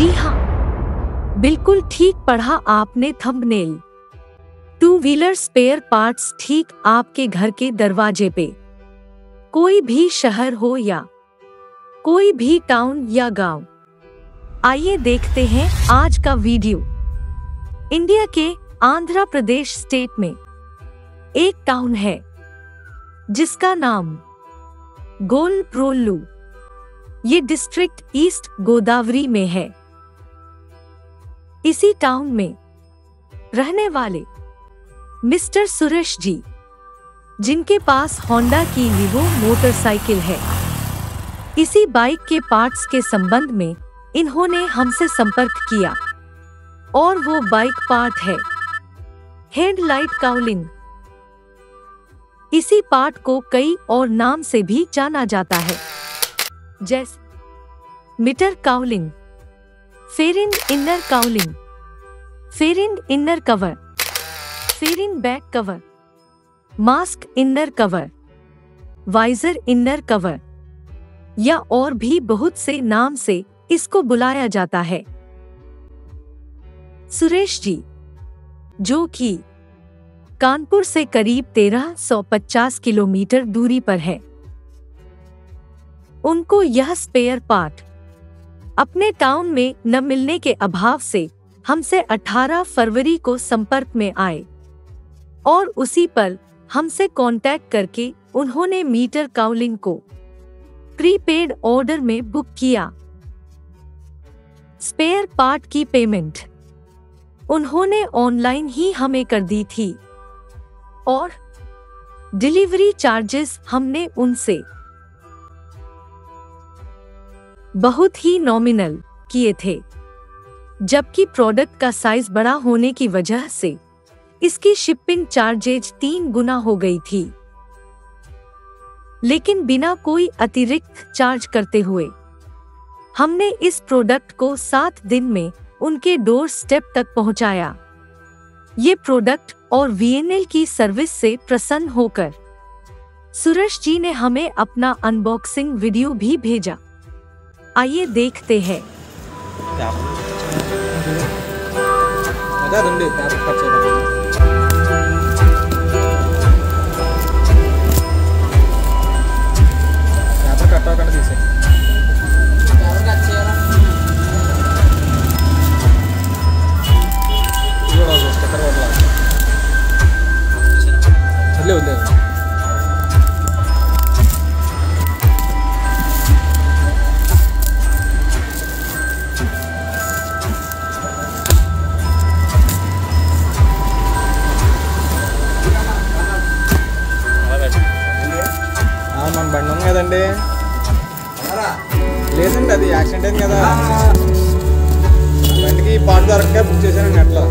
जी हाँ, बिल्कुल ठीक पढ़ा आपने thumbnail. Two wheeler spare parts ठीक आपके घर के दरवाजे पे। कोई भी शहर हो या कोई भी टाउन या गांव। आइए देखते हैं आज का वीडियो। इंडिया के आंध्र प्रदेश स्टेट में एक टाउन है जिसका नाम गोलप्रोल्लू। ये डिस्ट्रिक्ट ईस्ट गोदावरी में है। इसी टाउन में रहने वाले मिस्टर सुरेश जी, जिनके पास होंडा की लीवो मोटरसाइकिल है, इसी बाइक के पार्ट्स के संबंध में इन्होंने हमसे संपर्क किया और वो बाइक पार्ट है हेडलाइट काउलिंग। इसी पार्ट को कई और नाम से भी जाना जाता है, जैसे meter cowling, fairing inner cowling, fairing inner cover, fairing back cover, mask inner cover, visor inner cover या और भी बहुत से नाम से इसको बुलाया जाता है। सुरेश जी, जो कि कानपुर से करीब 1350 किलोमीटर दूरी पर है, उनको यह स्पेयर पार्ट अपने टाउन में न मिलने के अभाव से हमसे 18 फरवरी को संपर्क में आए और उसी पर हमसे कांटेक्ट करके उन्होंने मीटर काउलिंग को प्रीपेड ऑर्डर में बुक किया। स्पेयर पार्ट की पेमेंट उन्होंने ऑनलाइन ही हमें कर दी थी और डिलीवरी चार्जेस हमने उनसे बहुत ही नॉमिनल किए थे, जबकि प्रोडक्ट का साइज बड़ा होने की वजह से इसकी शिपिंग चार्जेज 3 गुना हो गई थी। लेकिन बिना कोई अतिरिक्त चार्ज करते हुए हमने इस प्रोडक्ट को 7 दिन में उनके डोर स्टेप तक पहुंचाया। ये प्रोडक्ट और वीएनएल की सर्विस से प्रसन्न होकर सुरेश जी ने हमें अपना अनबॉक्सिंग वीडियो भी भेजा। आइए देखते हैं। మన బండి ఉంది కదండి, లేదండి అది యాక్సిడెంట్ అయింది కదా, బండికి పార్ట్ దొరకగా బుక్ చేశానండి నెట్లో.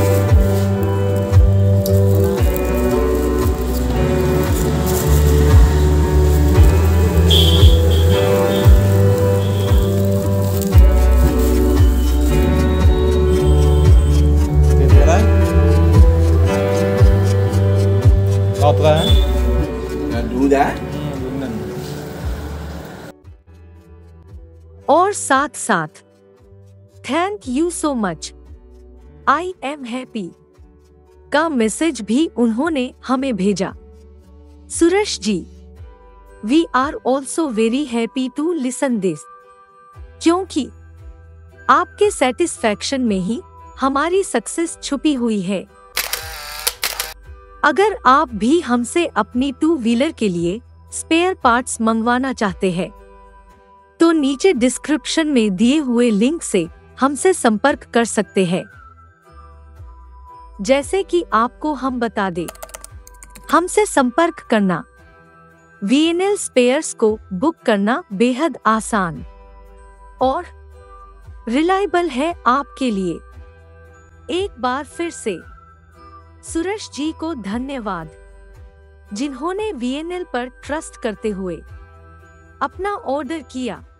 और साथ साथ thank you so much, I am happy का मैसेज भी उन्होंने हमें भेजा। Suresh ji, we are also very happy to listen this, क्योंकि आपके सेटिस्फैक्शन में ही हमारी सक्सेस छुपी हुई है। अगर आप भी हमसे अपनी 2 व्हीलर के लिए स्पेयर पार्ट्स मंगवाना चाहते हैं तो नीचे डिस्क्रिप्शन में दिए हुए लिंक से हमसे संपर्क कर सकते हैं। जैसे कि आपको हम बता दें, हमसे संपर्क करना, वीएनएल स्पेयर्स को बुक करना बेहद आसान और रिलायबल है आपके लिए। एक बार फिर से सुरेश जी को धन्यवाद, जिन्होंने वीएनएल पर ट्रस्ट करते हुए अपना ऑर्डर किया।